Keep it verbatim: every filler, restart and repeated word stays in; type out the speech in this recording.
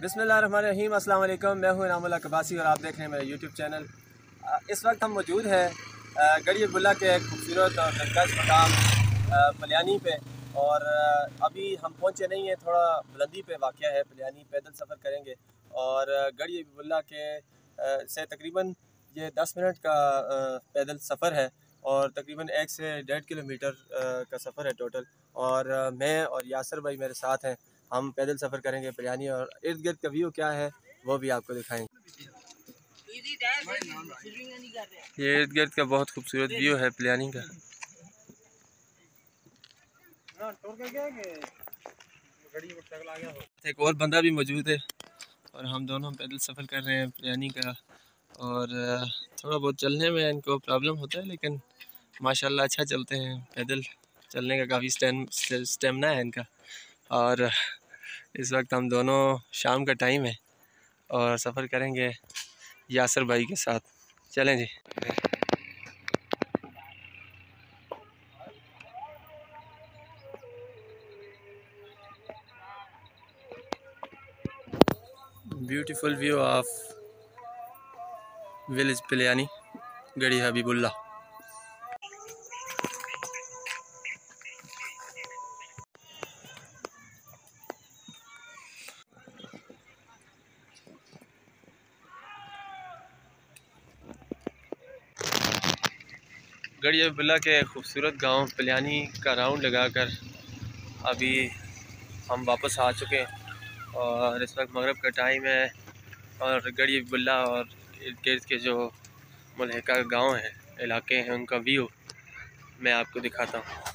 बिस्मिल्लाहिर्रहमानिर्रहीम, अस्सलाम वालेकुम। मैं हूं इनामुल्लाह कबासी और आप देख रहे हैं मेरा यूट्यूब चैनल। इस वक्त हम मौजूद हैं गढ़ी बुल्ला के एक खूबसूरत और दिलकश मकाम पलियानी पे। और अभी हम पहुंचे नहीं हैं, थोड़ा बुलंदी पे वाक़या है पलियानी। पैदल सफ़र करेंगे और गढ़ी बुल्ला के से तकरीबन ये दस मिनट का पैदल सफ़र है और तकरीबन एक से डेढ़ किलोमीटर का सफ़र है टोटल। और मैं और यासर भाई मेरे साथ हैं, हम पैदल सफ़र करेंगे पलियानी और इर्द गिर्द का व्यू क्या है वो भी आपको दिखाएंगे। ये इर्द गिर्द का बहुत खूबसूरत व्यू है पलियानी का। एक और बंदा भी मौजूद है और हम दोनों पैदल सफ़र कर रहे हैं पलियानी का। और थोड़ा बहुत चलने में इनको प्रॉब्लम होता है, लेकिन माशाल्लाह अच्छा चलते हैं। पैदल चलने का काफ़ी स्टेम स्टेमिना है इनका। और इस वक्त हम दोनों, शाम का टाइम है और सफ़र करेंगे यासर भाई के साथ। चलें जी। Beautiful view of village Paliyani, Garhi Habibullah. Garhi Habibullah के खूबसूरत गांव पलियानी का राउंड लगाकर अभी हम वापस आ चुके हैं और इस वक्त मगरिब का टाइम है। और गढ़ी हबीबुल्ला और इर्द गिर्द के जो मुल्हिका गांव हैं, इलाके हैं, उनका व्यू मैं आपको दिखाता हूँ।